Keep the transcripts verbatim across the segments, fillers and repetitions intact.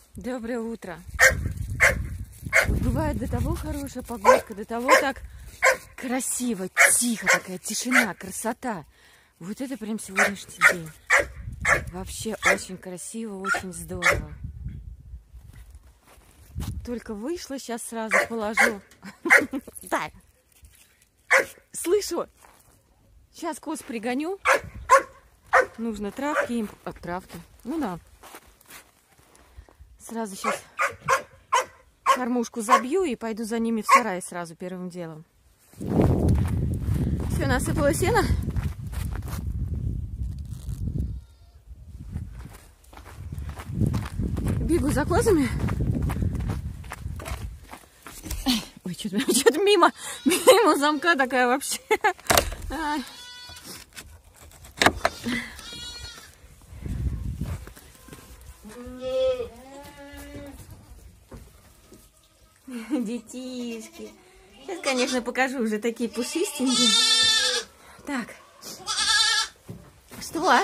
Доброе утро. Бывает до того хорошая погодка, до того так красиво, тихо, такая тишина, красота. Вот это прям сегодняшний день. Вообще очень красиво, очень здорово. Только вышла, сейчас сразу положу. Да. Слышу. Сейчас коз пригоню. Нужно травки им. А, травки. Ну да. Сразу сейчас кормушку забью и пойду за ними в сарай сразу первым делом. Все, насыпала сено. Бегу за козами. Ой, что-то что-то мимо, мимо замка такая вообще. Ай. Детишки. Сейчас, конечно, покажу, уже такие пушистенькие. Так. Что? А,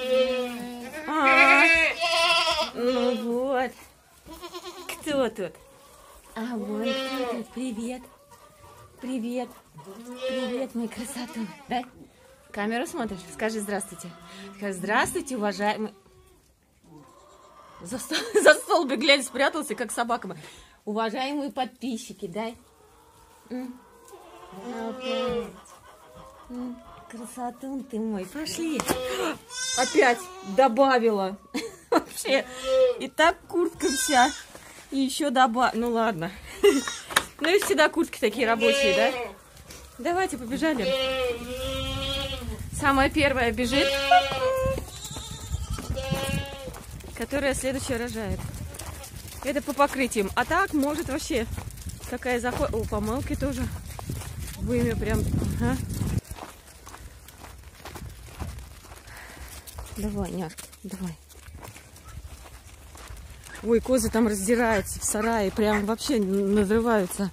ну вот. Кто тут? А вот кто тут? Привет. Привет. Привет, мой красоту. Да? Камеру смотришь? Скажи здравствуйте. Скажи здравствуйте, уважаемый. За, стол... За столбик, глядь, спрятался, как собака. Уважаемые подписчики, дай. Красотун ты мой. Пошли. Опять добавила. Вообще. И так куртка вся. И еще добавила. Ну ладно. Ну и всегда куртки такие рабочие, да? Давайте, побежали. Самая первая бежит, которая следующая рожает. Это по покрытиям. А так, может, вообще такая заход... О, помылки тоже. Вымя прям. Ага. Давай, няшка, давай. Ой, козы там раздираются в сарае. Прям вообще надрываются.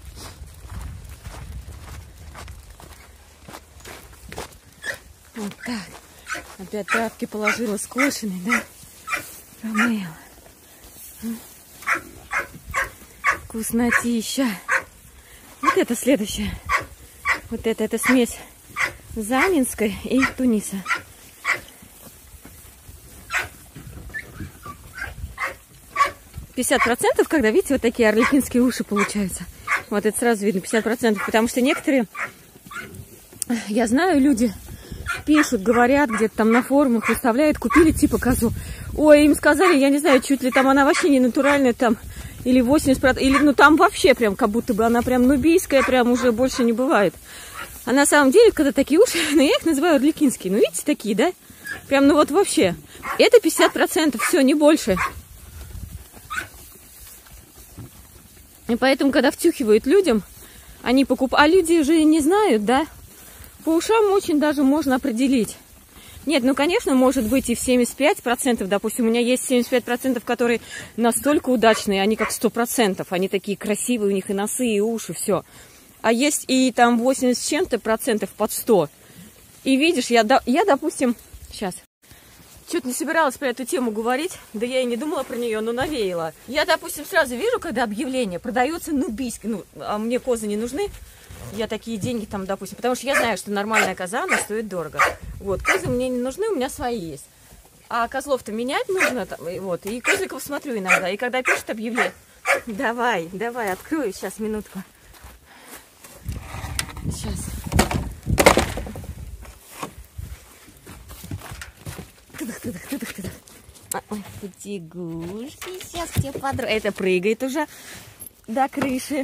Вот так. Опять травки положила скошенной, да? Промыла. Вкуснотища. Вот это следующее. Вот это, это смесь Занинской и Туниса. пятьдесят процентов, когда, видите, вот такие орликинские уши получаются. Вот это сразу видно, пятьдесят процентов. Потому что некоторые, я знаю, люди пишут, говорят, где-то там на форумах выставляют, купили типа козу. Ой, им сказали, я не знаю, чуть ли там она вообще не натуральная, там, или восемьдесят процентов, или, ну, там вообще прям, как будто бы она прям нубийская, прям уже больше не бывает. А на самом деле, когда такие уши, ну, я их называю орликинские, ну, видите, такие, да? Прям, ну, вот вообще. Это пятьдесят процентов, все, не больше. И поэтому, когда втюхивают людям, они покупают, а люди же не знают, да? По ушам очень даже можно определить. Нет, ну, конечно, может быть и в семьдесят пять процентов, допустим, у меня есть семьдесят пять процентов, которые настолько удачные, они как сто процентов, они такие красивые, у них и носы, и уши, все. А есть и там восемьдесят с чем-то процентов под сто. И видишь, я, я допустим, сейчас, что-то не собиралась про эту тему говорить, да я и не думала про нее, но навеяла. Я, допустим, сразу вижу, когда объявление продается нубийский, ну, а мне козы не нужны, я такие деньги там, допустим, потому что я знаю, что нормальная коза, она стоит дорого. Вот, козы мне не нужны, у меня свои есть. А козлов-то менять нужно, там, и вот, и козликов смотрю иногда. И когда пишут объявление, давай, давай, открою, сейчас, минутку. Сейчас. Тыдых-тыдых-тыдых-тыдых. Ой, потягушки, сейчас тебе подр... Это прыгает уже до крыши.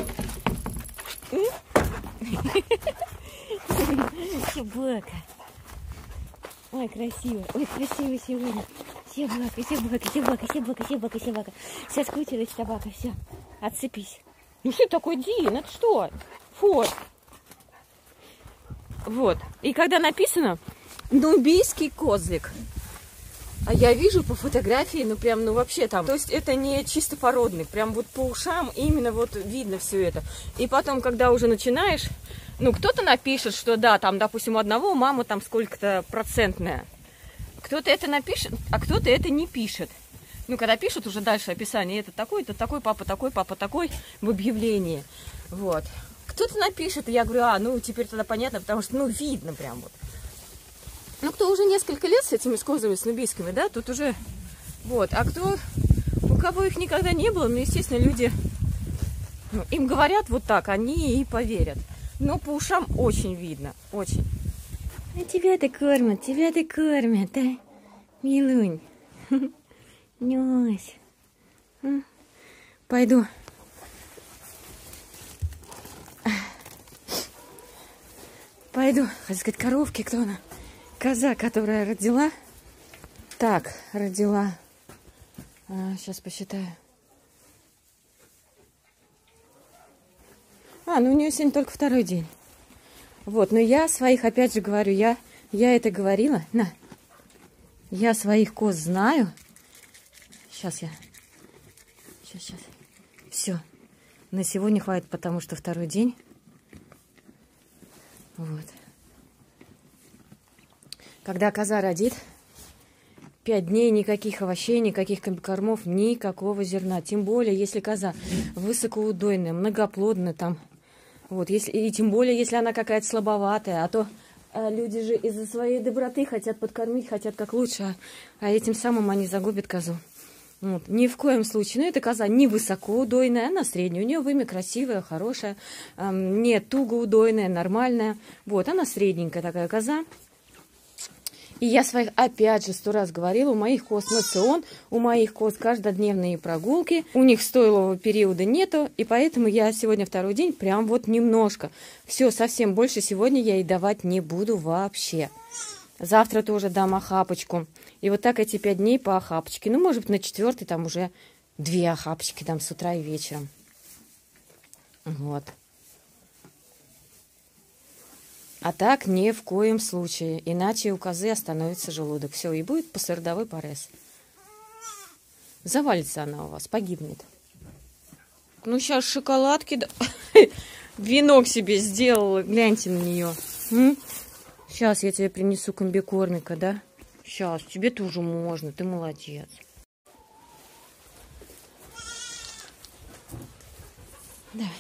Собака. Ой, красиво. Ой, красиво сегодня. Собака, собака, собака, собака, собака, собака. Соскучилась собака, все. Отцепись. Ну что такое, Дин? Это что? Фу. Вот. И когда написано нубийский козлик, а я вижу по фотографии, ну прям, ну вообще там, то есть это не чисто породный, прям вот по ушам именно вот видно все это. И потом, когда уже начинаешь, ну кто-то напишет, что да, там, допустим, у одного мама там сколько-то процентная. Кто-то это напишет, а кто-то это не пишет. Ну, когда пишут уже дальше описание, это такой, это такой, папа такой, папа такой, в объявлении. Вот. Кто-то напишет, и я говорю, а, ну, теперь тогда понятно, потому что, ну, видно прям вот. Ну, кто уже несколько лет с этими козами, с нубийскими, да, тут уже, вот. А кто, у кого их никогда не было, ну, естественно, люди, ну, им говорят вот так, они и поверят. Но по ушам очень видно, очень. А тебя-то кормят, тебя-то кормят, да, милунь? Нюсь. Пойду. Пойду, хочу сказать, коровки, кто она? Коза, которая родила. Так, родила. А, сейчас посчитаю. А, ну у нее сегодня только второй день. Вот, но я своих, опять же говорю, я, я это говорила. На. Я своих коз знаю. Сейчас я. Сейчас, сейчас. Все. На сегодня хватит, потому что второй день. Вот. Когда коза родит, пять дней никаких овощей, никаких кормов, никакого зерна. Тем более, если коза высокоудойная, многоплодная там. Вот, если, и тем более, если она какая-то слабоватая, а то а люди же из-за своей доброты хотят подкормить, хотят как лучше, а, а этим самым они загубят козу. Вот, ни в коем случае. Но эта коза не высокоудойная, она средняя. У нее вымя красивая, хорошая, эм, не тугоудойная, нормальная. Вот, она средненькая такая коза. И я своих, опять же, сто раз говорила, у моих коз мацион, у моих коз каждодневные прогулки, у них стойлового периода нету, и поэтому я сегодня второй день прям вот немножко. Все, совсем больше сегодня я и давать не буду вообще. Завтра тоже дам охапочку. И вот так эти пять дней по охапочке. Ну, может быть, на четвертый там уже две охапочки там с утра и вечером. Вот. А так ни в коем случае. Иначе у козы остановится желудок. Все, и будет послеродовой парез. Завалится она у вас, погибнет. Ну, сейчас шоколадки... Да... Венок себе сделала. Гляньте на нее. М? Сейчас я тебе принесу комбикормика, да? Сейчас, тебе тоже можно. Ты молодец. Давай.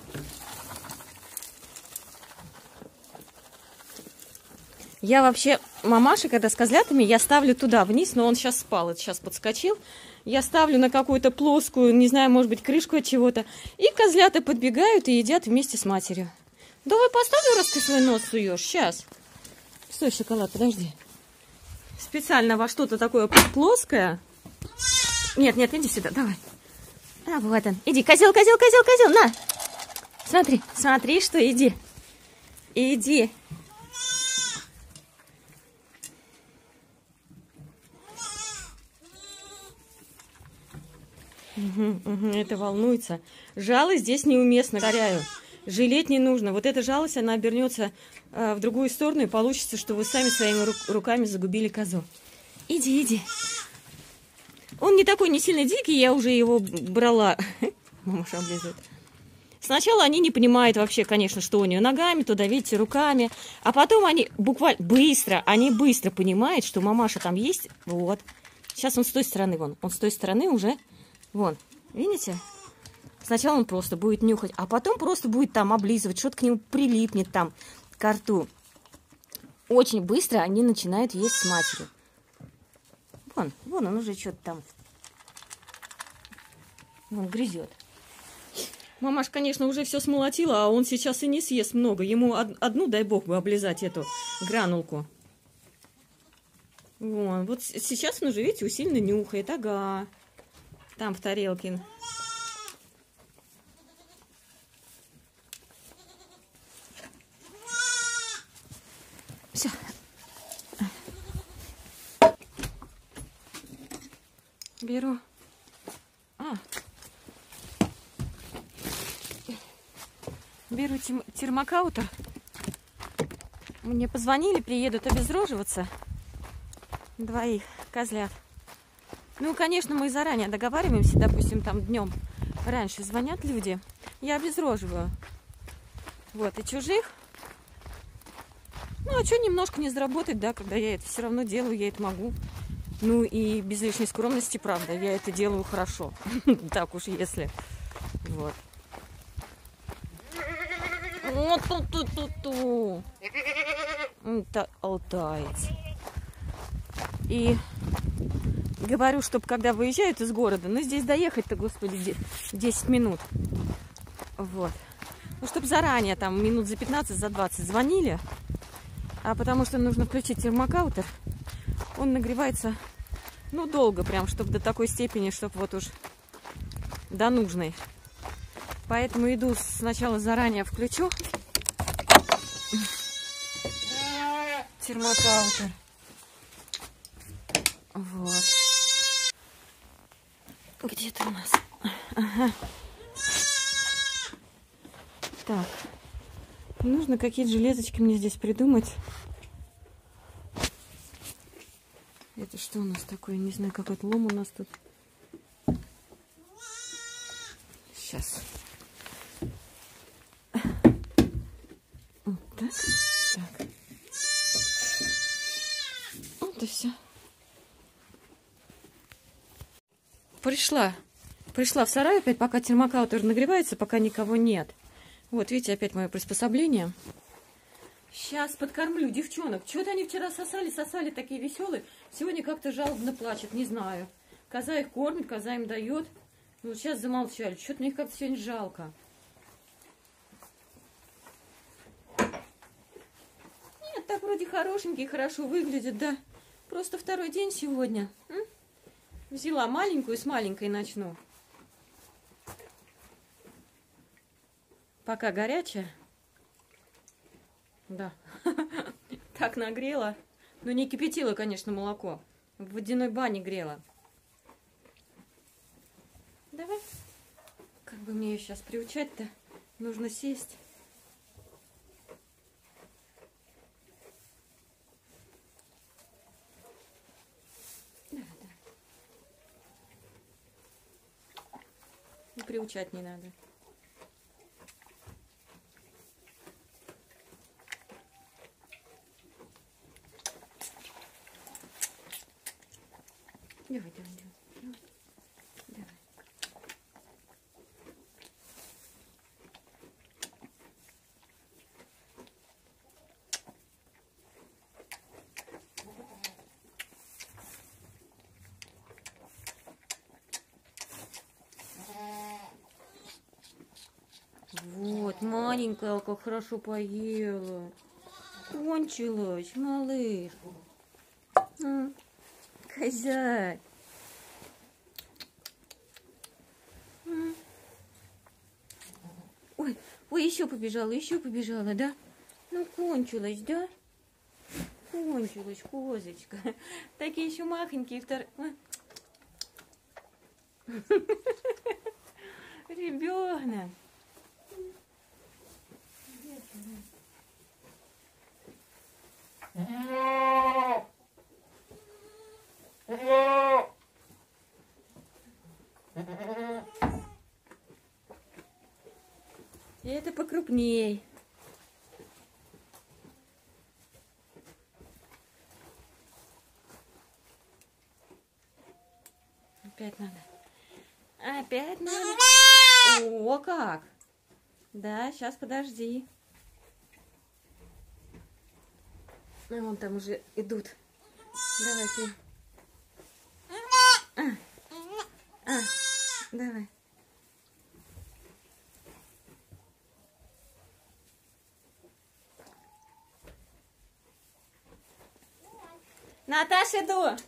Я вообще, мамаши, когда с козлятами, я ставлю туда вниз, но он сейчас спал, это сейчас подскочил. Я ставлю на какую-то плоскую, не знаю, может быть, крышку от чего-то. И козлята подбегают и едят вместе с матерью. Давай поставлю, раз ты свой нос суешь. Сейчас. Стой, шоколад, подожди. Специально во что-то такое плоское. Нет, нет, иди сюда, давай. А, вот он. Иди, козел, козел, козел, козел, на. Смотри, смотри, что, иди. Иди. Угу, угу, это волнуется. Жалость здесь неуместно, повторяю. Жалеть не нужно. Вот эта жалость, она обернется э, в другую сторону, и получится, что вы сами своими ру руками загубили козу. Иди, иди. Он не такой, не сильно дикий, я уже его брала. Мамаша облизывает. Сначала они не понимают вообще, конечно, что у нее ногами, туда, видите, руками. А потом они буквально быстро, они быстро понимают, что мамаша там есть. Вот. Сейчас он с той стороны, вон. Он с той стороны уже... Вон, видите? Сначала он просто будет нюхать, а потом просто будет там облизывать, что-то к нему прилипнет там к рту. Очень быстро они начинают есть с матерью. Вон, вон он уже что-то там. Вон, грызет. Мамаш, конечно, уже все смолотила, а он сейчас и не съест много. Ему од одну, дай бог, бы облизать эту гранулку. Вон, вот сейчас он уже, видите, усиленно нюхает. Ага. Там в тарелке. Все. Беру. А. Беру термокаутер. Мне позвонили, приедут обезроживаться. Двоих козлят. Ну, конечно, мы заранее договариваемся, допустим, там днем раньше звонят люди, я обезроживаю. Вот, и чужих. Ну, а что немножко не заработать, да, когда я это все равно делаю, я это могу. Ну и без лишней скромности, правда, я это делаю хорошо. Так уж если. Вот. Вот тут тут тут тут. Это алтаец. И говорю, чтобы когда выезжают из города, ну здесь доехать-то, господи, десять минут. Вот. Ну, чтобы заранее, там, минут за пятнадцать, за двадцать звонили. А потому что нужно включить термокаутер. Он нагревается, ну, долго прям, чтобы до такой степени, чтобы вот уж до нужной. Поэтому иду сначала заранее включу термокаутер. Вот. Где ты у нас? Ага. Так. Нужно какие-то железочки мне здесь придумать. Это что у нас такое? Не знаю, какой-то лом у нас тут. Сейчас. Вот так. Так. Вот и все. Пришла. Пришла в сарай опять, пока термокаутер нагревается, пока никого нет. Вот, видите, опять мое приспособление. Сейчас подкормлю девчонок. Что-то они вчера сосали, сосали, такие веселые. Сегодня как-то жалобно плачут, не знаю. Коза их кормит, коза им дает. Ну, вот сейчас замолчали. Что-то мне их как-то сегодня жалко. Нет, так вроде хорошенькие, хорошо выглядят, да. Просто второй день сегодня. М? Взяла маленькую, с маленькой начну. Пока горячая. Да. Так нагрела. Ну, не кипятила, конечно, молоко. В водяной бане грела. Давай. Как бы мне ее сейчас приучать-то? Нужно сесть. Да, да. И приучать не надо. Давай, давай, давай. Давай. Вот, маленькая, как хорошо поела. Кончилась, малыш. А, козяк. А. Ой, ой, еще побежала, еще побежала, да? Ну, кончилась, да? Кончилась, козочка. Такие еще махонькие. Втор... Ребенок. И это покрупней. Опять надо. Опять надо. О, как! Да, сейчас подожди. А вон там уже идут. Давай ты. А, а, давай. Наташа, иду.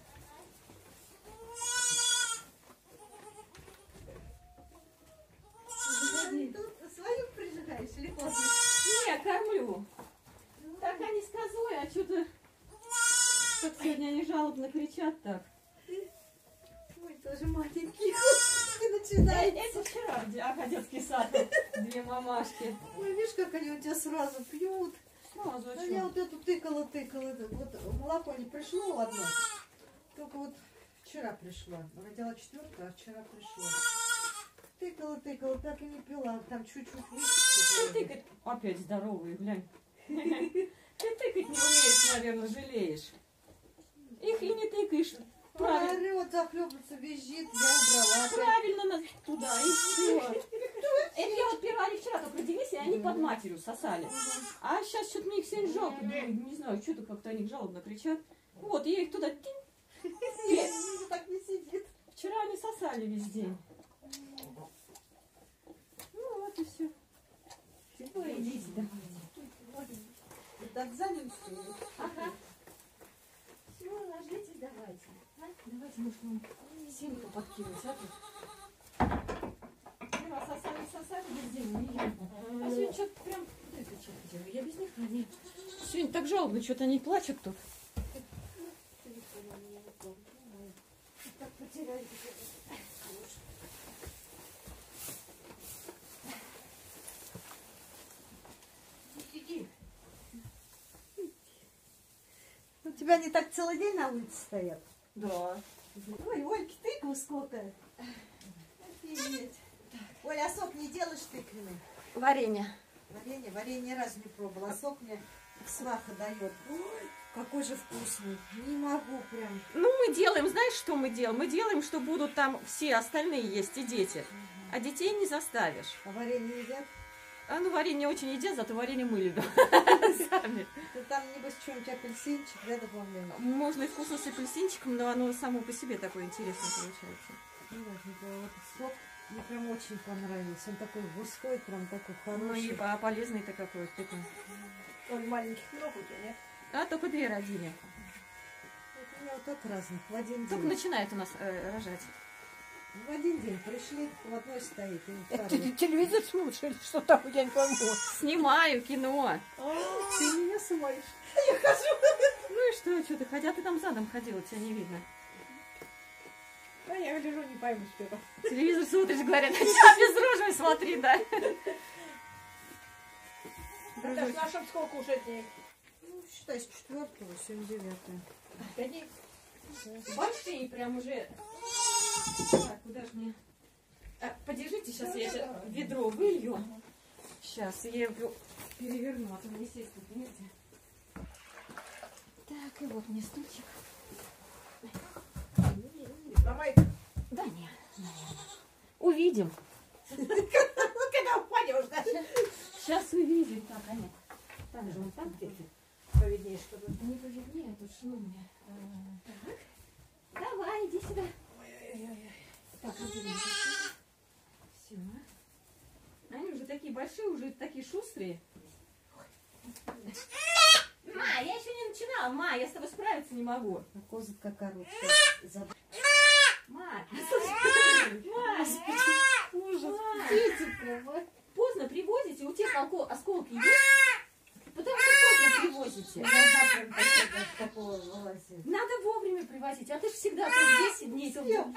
Свою прижигаешь или кормишь? Не, кормлю. Так они с козой, а что-то... Как сегодня они жалобно кричат так. Ой, тоже маленький. Ты начинаешь. Это вчера в детский сад. Две мамашки. Ой, видишь, как они у тебя сразу пьют. Сразу, А я вот эту тыкала, тыкала. Вот молоко не пришло одно. Только вот вчера пришло. Родила четвертую, а вчера пришло. Тыкала, тыкала, так и не пила. Там чуть-чуть выпустила. Ты тыкать опять здоровый, глянь. Ты тыкать не умеешь, наверное, жалеешь. Их и не тыкаешь. Правильно. Орёт, захлебывается, визжит, я убрала. опять. Правильно, на- туда, и все. Это я вот первый, они вчера только родились, и они под матерью сосали. А сейчас что-то мне их сегодня жалко. Думаю, не знаю, что-то как-то они жалобно кричат. Вот, и я их туда... тинь. И Так не сидит. вчера они сосали весь день. Ну вот и все. Вы идите, давайте. Так занялся. Ага. Все, ложитесь, давайте. А? Давайте, может, вам семку подкинуть, а тут? Вчера сосали, сосали весь день, не ели. А сегодня что-то прям... Вот это что делаю? Я без них, они... Сегодня так жалобно, что-то они плачут тут. Так потеряли. Иди. У тебя они так целый день на улице стоят? Да. Ой, Ольке тыкву сколько? Офигеть. Оля, а сок не делаешь тыквенный? Варенье. Варенье, варенье ни разу не пробовала. А сок мне сваха дает. Ой, какой же вкусный. Не могу прям. Ну, мы делаем, знаешь, что мы делаем? Мы делаем, что будут там все остальные есть и дети. А детей не заставишь. А варенье едят? А ну, варенье очень едят, зато варенье мы любим. Сами. Ну, там, небось, что-нибудь апельсинчик, да, добавляем? Можно и вкусно с апельсинчиком, но оно само по себе такое интересное получается. Ну, вот этот сок мне прям очень понравился. Он такой густой, прям такой Ну и хороший. по- полезный-то какой. Такой. Он маленьких много у тебя, нет? А только две родили. Вот у меня вот так разных. В один Только день. начинает у нас э, рожать. В один день пришли, в одной стоит. И Это второй. ты телевизор смотришь или что там, я не пойму. Снимаю кино. Ты меня смотришь. Ну и что, что ты ходя, ты там задом ходила, тебя не видно. А я лежу, не пойму что-то. Телевизор смотришь, говорят, а тебя без рожи смотри, да. Это ж нашим сколько уже дней? Ну, считай, с четвертого, сегодня девятое. Пять дней. Большие прям уже. Так, куда же мне? А, подержите, сейчас я щас ведро вылью. Сейчас я его переверну, а то мне сесть тут нельзя. Так, и вот мне стульчик. Давай. Да нет, наверное. Увидим. Когда упадешь, да? Сейчас увидим. Так, а нет. Там же он там где-то. Повиднее, чтобы. Не повиднее, тут шум у меня. Так. Давай, иди сюда. Так, все. Они уже такие большие, уже такие шустрые. Ма, я еще не начинала. Ма, я с тобой справиться не могу. А коза как орут. Заб- Ма, Ма, Ужас. Ма. Дети прямо. Поздно привозите, у тех алко- осколки есть? Потому что поздно привозите. Глаза прям такого, такого вылазит. Надо вовремя привозить, а ты же всегда тут десять дней. Съем.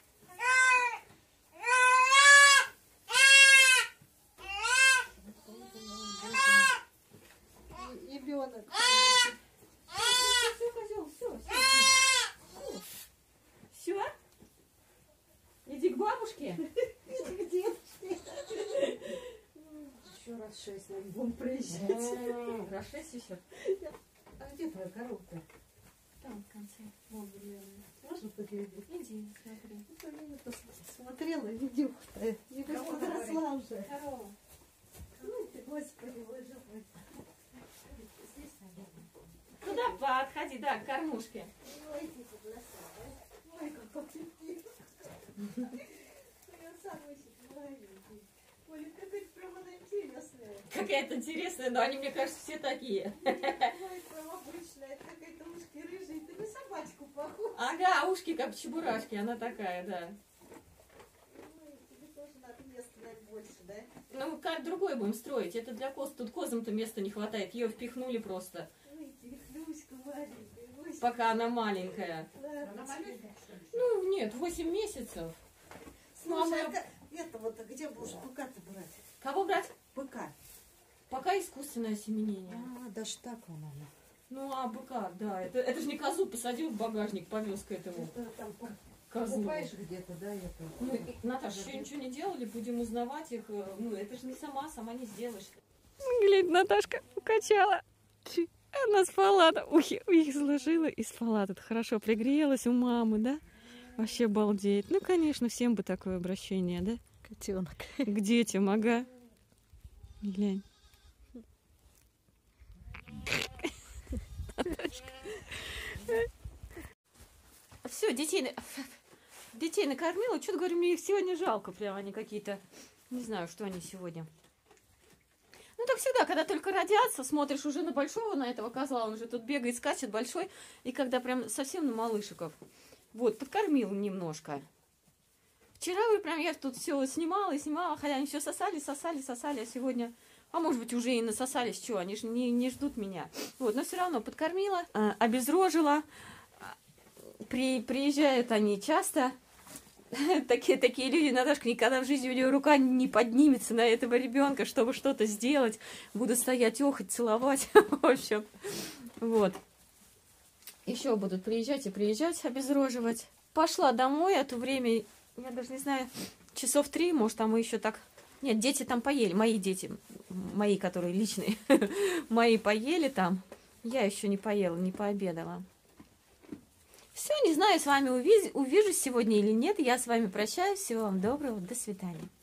Ребенок. Все, козел, все, все. Все? Иди к бабушке. Где ты? Еще раз шесть, наверное, будем приезжать. Раз шесть еще. А где твоя коробка? Там в конце. Вон, блин. Можно поглядеть? Иди, смотри. Ну, я посмотрела видюха-то. Не подросла уже. Корова. Ну ты, господи, боже мой. Здесь, наверное. Туда подходи, да, к кормушке. Ой, ты подносила, да? Ой, какой ты. Я сам очень маленький. Ой, какая-то прям она интересная. Какая-то интересная, но они, мне кажется, все такие. Ой, прям обычная. Это какая-то ушки рыжая. Ты на собачку похож. Ага, ушки как чебурашки, она такая, да. Ой, тебе тоже надо места дать больше, да? Ну, как другой будем строить? Это для коз. Тут козам-то места не хватает. Ее впихнули просто, Ой, тебе Люська маленькая. Ой, пока она маленькая. ладно, Она маленькая? Ну, нет, восемь месяцев. Слушай, Мама. а как- это вот где будешь быка-то брать? Кого брать? Быка. Пока искусственное осеменение. А, даже так он она. Ну, а быка, да. Это, это же не козу посадил в багажник, повез к этому Это там козлу. покупаешь где-то, да, это? Ну, и, Наташа, еще ничего не делали, будем узнавать их. э, Ну, это же не сама, сама не сделаешь. Глядь, Наташка укачала. Она спала, ухи, их сложила и спала тут. Хорошо пригрелась у мамы, да? Вообще балдеет. Ну, конечно, всем бы такое обращение, да? Котенок. К детям, ага. Глянь. Все, детей, детей накормила. Что-то, говорю, мне их сегодня жалко. Прям они какие-то... Не знаю, что они сегодня. Ну, так всегда, когда только родятся, смотришь уже на большого, на этого козла, он же тут бегает, скачет большой, и когда прям совсем на малышиков. Вот, подкормил немножко. Вчера вы прям, я тут все снимала и снимала, хотя они все сосали, сосали, сосали, а сегодня... А может быть, уже и насосались, что, они же не, не ждут меня. Вот, но все равно подкормила, обезрожила. При, приезжают они часто. Такие, такие люди, Наташка, никогда в жизни у нее рука не поднимется на этого ребенка, чтобы что-то сделать. Буду стоять, охать, целовать. В общем, вот. Еще будут приезжать и приезжать, обезроживать. Пошла домой, а то время, я даже не знаю, часов три, может, там мы еще так... Нет, дети там поели, мои дети, мои, которые личные, мои поели там. Я еще не поела, не пообедала. Все, не знаю, с вами увижусь сегодня или нет. Я с вами прощаюсь. Всего вам доброго. До свидания.